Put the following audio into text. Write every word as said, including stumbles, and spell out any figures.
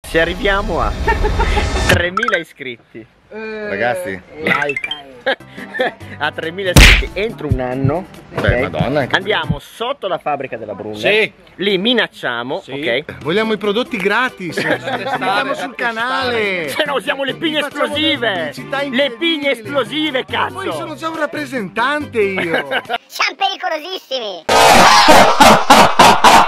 Se arriviamo a tremila iscritti, ragazzi, like a tremila iscritti entro un anno, beh, okay? Madonna, anche Andiamo sotto la fabbrica della Brunda, sì. Lì minacciamo, sì. Ok? Vogliamo i prodotti gratis, andiamo sul canale. Se no usiamo le pigne esplosive, le pigne esplosive, cazzo. Poi sono già un rappresentante io. Siamo pericolosissimi.